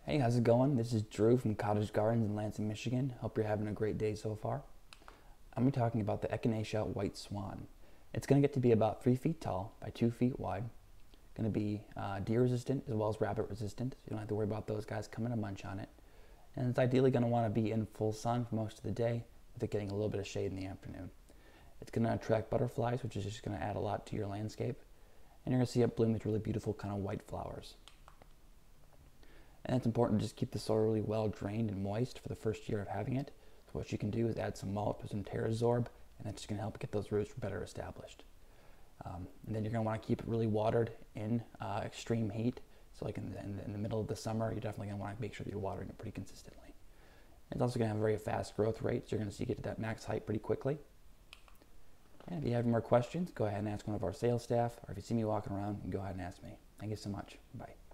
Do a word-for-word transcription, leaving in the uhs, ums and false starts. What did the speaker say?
Hey, how's it going? This is Drew from Cottage Gardens in Lansing, Michigan. Hope you're having a great day so far. I'm going to be talking about the Echinacea White Swan. It's going to get to be about three feet tall by two feet wide. Going to be uh, deer resistant as well as rabbit resistant, so you don't have to worry about those guys coming to munch on it. And it's ideally going to want to be in full sun for most of the day, with it getting a little bit of shade in the afternoon. It's going to attract butterflies, which is just going to add a lot to your landscape. And you're going to see it bloom with really beautiful kind of white flowers. And it's important to just keep the soil really well drained and moist for the first year of having it. So what you can do is add some mulch with some Terrazorb, and that's just going to help get those roots better established. Um, and then you're going to want to keep it really watered in uh, extreme heat. So like in the, in, the, in the middle of the summer, you're definitely going to want to make sure that you're watering it pretty consistently. It's also going to have a very fast growth rate, so you're going to see it get to that max height pretty quickly. And if you have more questions, go ahead and ask one of our sales staff, or if you see me walking around, you can go ahead and ask me. Thank you so much. Bye.